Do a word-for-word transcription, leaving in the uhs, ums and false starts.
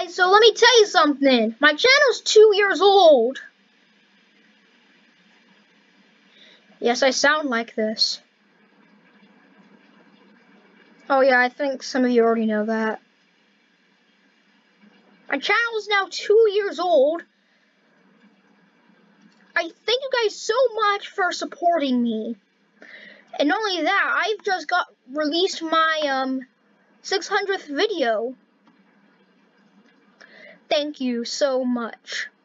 guys, so let me tell you something. My channel's two years old. Yes, I sound like this. Oh yeah, I think some of you already know that. My channel is now two years old. I thank you guys so much for supporting me. And not only that, I've just got released my um six hundredth video. Thank you so much.